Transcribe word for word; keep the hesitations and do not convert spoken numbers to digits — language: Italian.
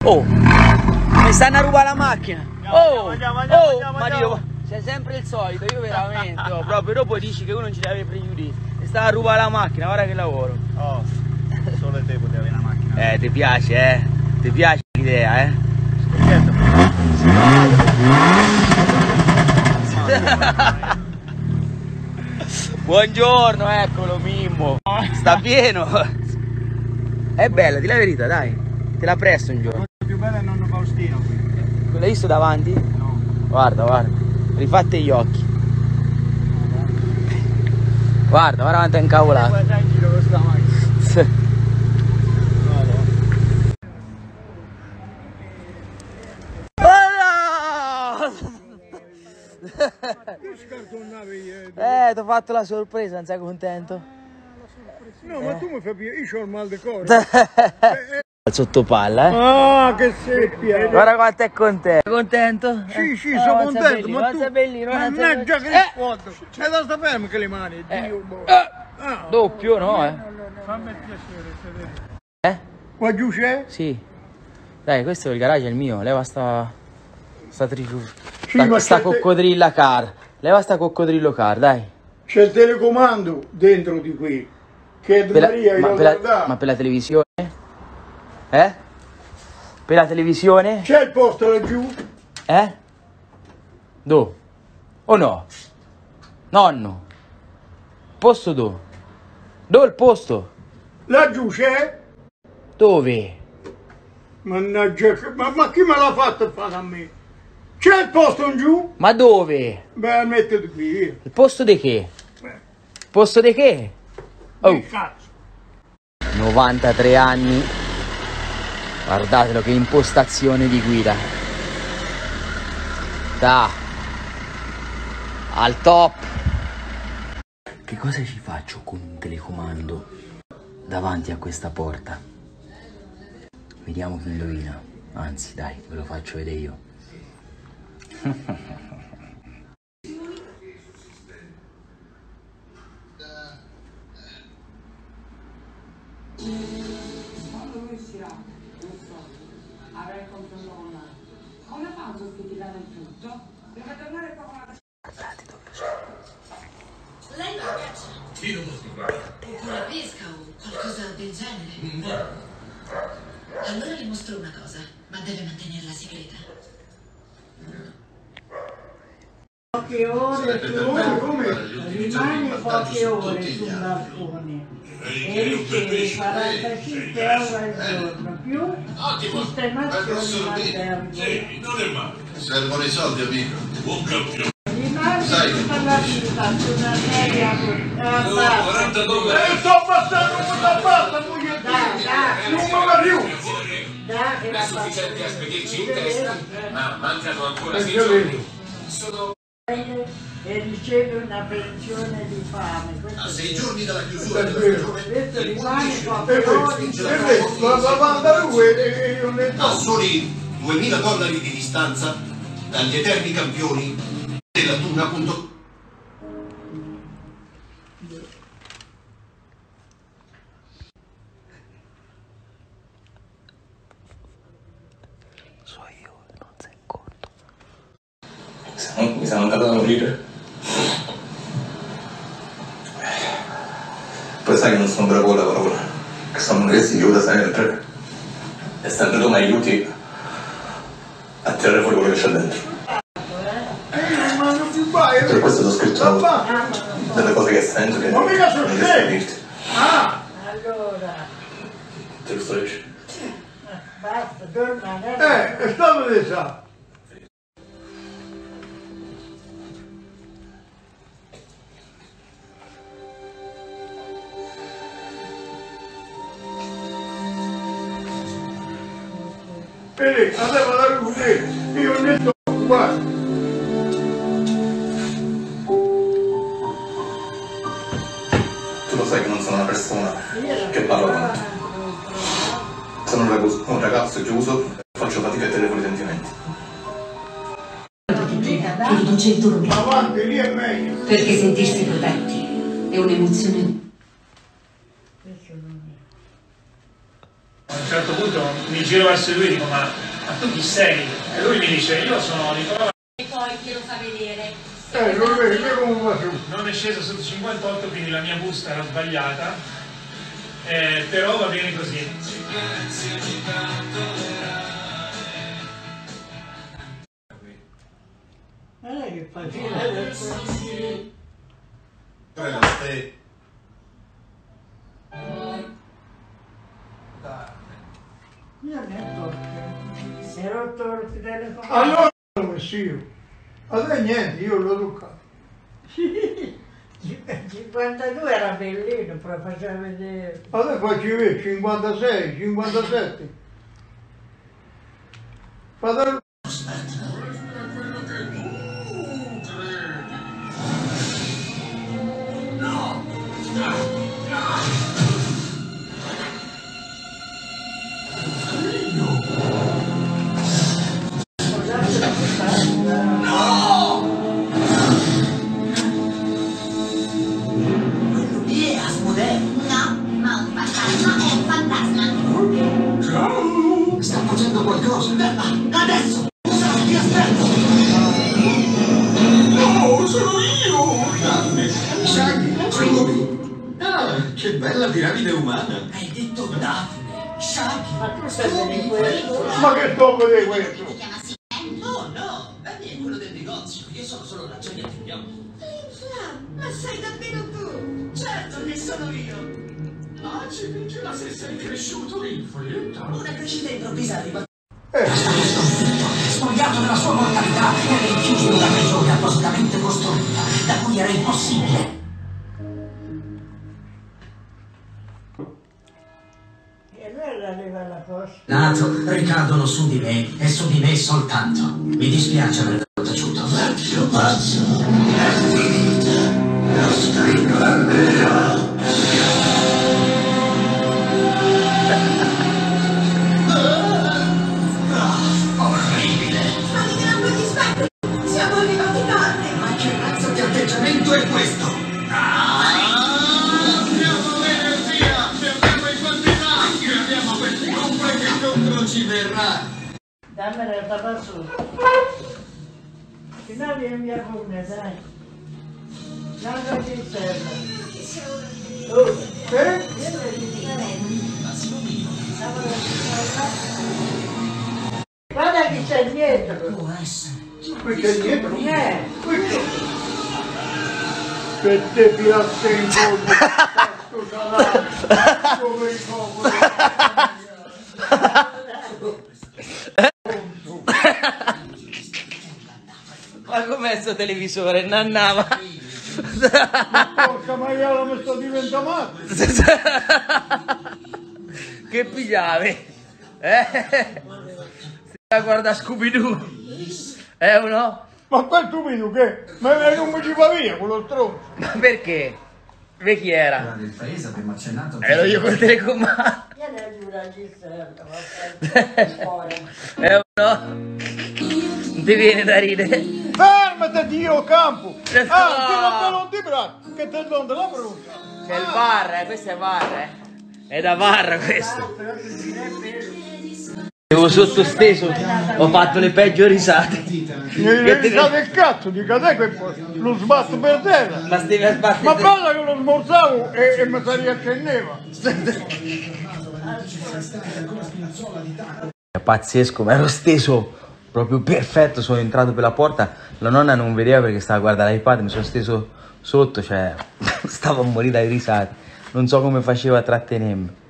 Oh, mi stanno a rubare la macchina. Oh, andiamo, andiamo, oh, andiamo, ma andiamo. Dio, c'è sempre il solito, io veramente, oh, proprio dopo dici che uno non ci deve pregiudizi. Mi sta a rubare la macchina, guarda che lavoro. Oh, solo te potevi avere una macchina. Eh, ti piace, eh? Ti piace l'idea, eh? Scocchietto. Buongiorno, eccolo Mimmo. Sta pieno. È bella, di la verità, dai. Te la presto un giorno. La più bella è il nonno Faustino qui. L'hai visto davanti? No. Guarda, guarda. Rifatte gli occhi. Guarda, guarda quanto è incavolato. Guarda in giro con sta macchina. Eh, ti ho fatto la sorpresa, non sei contento? No, ma tu mi fai piacere, io ho il mal di cuore. Al sottopalla, eh? Ah, che seppia! Guarda quanto è contento. Sei contento? Sì, sì, Eh, sono avanza contento, bellino, ma avanza tu... bellino, avanza Mannaggia bellino. che Eh! squadro! C'è da sta fermo che le mani, Eh. Dio boh. Eh! Ah. Doppio, no, eh? Fammi il piacere, sedere. Eh? Qua giù c'è? Sì. Dai, questo è il garage, è il mio. Leva sta... Sta trifu... Sì, sta, ma sta c'è te- coccodrilla car. Leva sta coccodrillo car, dai. C'è il telecomando dentro di qui. Che Per la- Maria ma, io per la, guardare. ma per la televisione? Eh? Per la televisione? C'è il posto laggiù? Eh? Do? O no? Nonno? Posto do? Dove il posto? Laggiù c'è? Dove? Mannaggia, che- ma, ma chi me l'ha fatto fare a me? C'è il posto in giù? Ma dove? Beh, mettiti qui. Il posto di che? Beh, Il posto di che? Oh, che cazzo. novantatré anni. Guardatelo che impostazione di guida. Da. Al top. Che cosa ci faccio con un telecomando davanti a questa porta? Vediamo chi indovina. Anzi, dai, ve lo faccio vedere io. Quando lui uscirà, non so, avrà il controllo online. Come fa a giustificare il tutto? Deve tornare qua con la... Guardate dove sono. Lei non caccia? Io non ti guardo. Oppure pesca o qualcosa del genere? Allora le mostro una cosa, ma deve mantenerla segreta. Poche ore Come, come? rimane poche ore sul balcone e riceve quarantacinque euro al giorno più Ottimo. sistemazione in albergo. Sì, non è male. Servono i soldi, amico. Un campione. Rimane Sai che tutta la vita su una sedia a bassa. quarantadue. Eh, sto passando un po' basta, moglie. Dai, dai, Non me la più. dai, che È la sufficiente a spedirci in testa, ma mancano ancora Eh, sei già giorni. vedo. Sono e riceve una pensione di fame. Questo A è sei vero. giorni dalla chiusura È della vero. stagione, Questo il rimane undici poche E ore. questo, e questo, la lavanda lui e io ne a soli duemila dollari di distanza dagli eterni campioni della tuna punto com. So io, non sei accorto. Mi sono andato a morire. Poi sai che non sono bravo con la parola. Che sono che si aiuta sempre. E sempre tu mi aiuti a tirare fuori quello che c'è dentro. Eh, ma non più vai. Per questo ti ho scritto Papà. delle cose che sento che Ma mica sono non riesco a te. dirti. Ah, Allora, Te lo sto dicendo. basta, torna adesso. eh, è stato di sa. Vedi, andava la luce, io ho detto, guarda. Tu lo sai che non sono una persona che parla tanto. Sono un ragazzo, un ragazzo chiuso e faccio fatica a tenere fuori i sentimenti. Riduce il dolore, Avanti, lì è meglio. perché sentirsi protetti è un'emozione. Questo non è. A un certo punto mi giro verso lui e dico ma, ma tu chi sei? E lui mi dice io sono Nicola. E poi glielo fa vedere. Eh, lo vedi come va su. Non è sceso sotto cinquantotto, quindi la mia busta era sbagliata, eh, però va bene così. Non è che facile. Io ne ho torto. Mi ha rotto il telefono. Allora l'ho messo io. Allora niente, io l'ho toccato. cinquantadue era bellino, poi faceva vedere. Allora faccio vedere cinquantasei, cinquantasette. Fate... Sta facendo qualcosa. Adesso! Ti aspetto! No, sono io! Daphne! Shaggy! Scooby! Ah, che bella piramide umana! Hai detto Daphne! Shaggy! Ma tu stai vedendo questo? Ma che sto a vedere questo? No, no! Danny è quello del negozio. Io sono solo la gioia degli occhi. Ma sei davvero tu? Certo che sono io! Ah, ci dice la se sei cresciuto in fretta. Una crescita improvvisa arriva. Eh. Spogliato della sua mortalità e rinchiuso in una prigione appositamente costruita, da cui era impossibile. E allora arriva la cosa. Nato, ricadono su di me e su di me soltanto. Mi dispiace aver taciuto. Vecchio pazzo, è finita. La stringo orribile. Ma di grande dispetto! Siamo arrivati tardi! Ma che razza di atteggiamento è questo? Abbiamo l'energia, abbiamo in quantità, abbiamo questi ombre che contro ci verrà. Dammela il tabassu. Se no vieni via con me, dai. Guarda che serve. Oh, Eh? guarda chi c'è dietro. Può essere. Qui c'è dietro? Eh, Questo. Che te piace in fondo. Questo salato. Come il popolo. Ma com'è sto televisore? Nannava. Porca maiala mi sto diventando matto. Che pigliavi? Eh? Stai a guardare Scooby-Doo? Eh o no? Ma quel stupido che? Ma non mi ci va via quello stronzo. Ma perché? Per chi era? Il paese abbiamo accennato. Ero io col telecomando. vieni a giurare chi serve, fuori. Eh o no? Non ti viene da ridere? Fermati Dio campo. Ah, No. ti non ti braccio. Che te donde la brutta. C'è il bar, eh? Questo è bar, eh? È da bar questo. Però ti direbbe... Avevo sottosteso, ho fatto le peggio risate. Mi risate il cazzo, dica te che poi lo sbatto per terra. Ma stevi a sbattere. Ma basta che lo smorzavo e, e mi si riaccendeva. È pazzesco, ma ero steso proprio perfetto, sono entrato per la porta, la nonna non vedeva perché stava a guardare l'iPad, mi sono steso sotto, cioè stavo a morire dalle risate, non so come facevo a trattenermi.